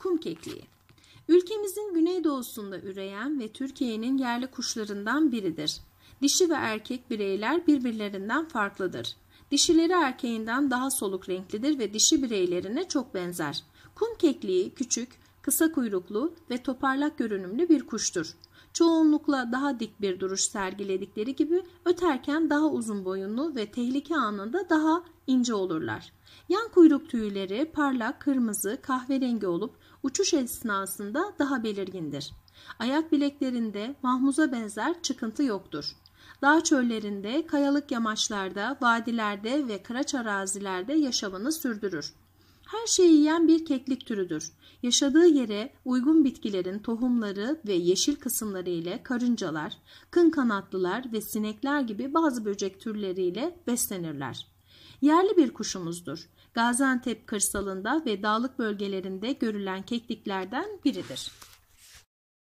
Kum kekliği. Ülkemizin güneydoğusunda üreyen ve Türkiye'nin yerli kuşlarından biridir. Dişi ve erkek bireyler birbirlerinden farklıdır. Dişileri erkeğinden daha soluk renklidir ve dişi bireylerine çok benzer. Kum kekliği küçük, kısa kuyruklu ve toparlak görünümlü bir kuştur. Çoğunlukla daha dik bir duruş sergiledikleri gibi öterken daha uzun boyunlu ve tehlike anında daha ince olurlar. Yan kuyruk tüyleri parlak kırmızı kahverengi olup uçuş esnasında daha belirgindir. Ayak bileklerinde mahmuza benzer çıkıntı yoktur. Dağ çöllerinde, kayalık yamaçlarda, vadilerde ve kıraç arazilerde yaşamını sürdürür. Her şeyi yiyen bir keklik türüdür. Yaşadığı yere uygun bitkilerin tohumları ve yeşil kısımları ile karıncalar, kın kanatlılar ve sinekler gibi bazı böcek türleriyle beslenirler. Yerli bir kuşumuzdur. Gaziantep kırsalında ve dağlık bölgelerinde görülen kekliklerden biridir.